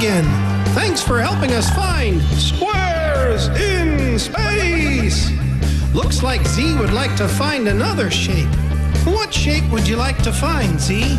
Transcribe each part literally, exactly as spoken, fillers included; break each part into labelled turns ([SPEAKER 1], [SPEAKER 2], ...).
[SPEAKER 1] again. Thanks for helping us find squares in space. Looks like Z would like to find another shape. What shape would you like to find, Z?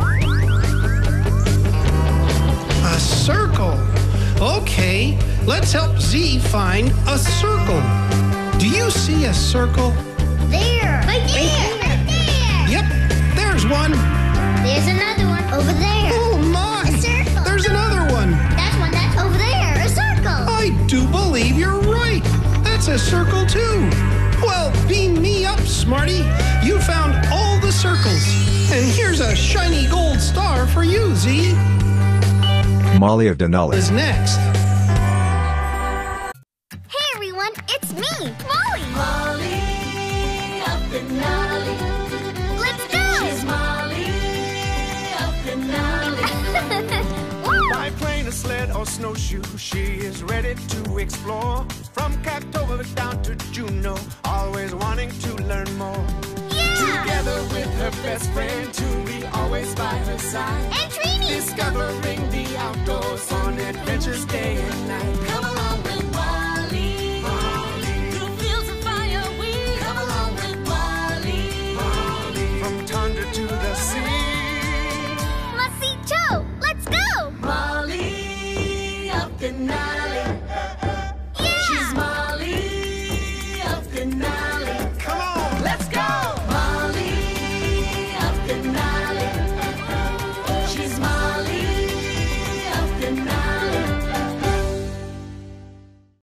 [SPEAKER 1] A circle. Okay, let's help Z find a circle. Do you see a circle?
[SPEAKER 2] There. Right there. Right there.
[SPEAKER 1] Yep, there's one.
[SPEAKER 2] There's another one over there.
[SPEAKER 1] Oh my!
[SPEAKER 2] A circle.
[SPEAKER 1] There's another one.
[SPEAKER 2] That's one that's over there. A circle.
[SPEAKER 1] I do believe you're right. That's a circle too. Well, beam me up, Smarty. You found all the circles. And here's a shiny gold star for you, Z.
[SPEAKER 3] Molly of Denali
[SPEAKER 1] Is next.
[SPEAKER 2] Hey everyone, it's me, Molly.
[SPEAKER 4] Molly of Denali.
[SPEAKER 2] Let's go.
[SPEAKER 4] She's Molly of Denali.
[SPEAKER 5] By plane, a sled, or snowshoe, she is ready to explore. From Cactoba down to Juneau, always wanting to learn more.
[SPEAKER 2] Yeah.
[SPEAKER 5] Together with her best friend, Tuli, always by her side.
[SPEAKER 2] And Trini.
[SPEAKER 5] Discovering the outdoors on adventures day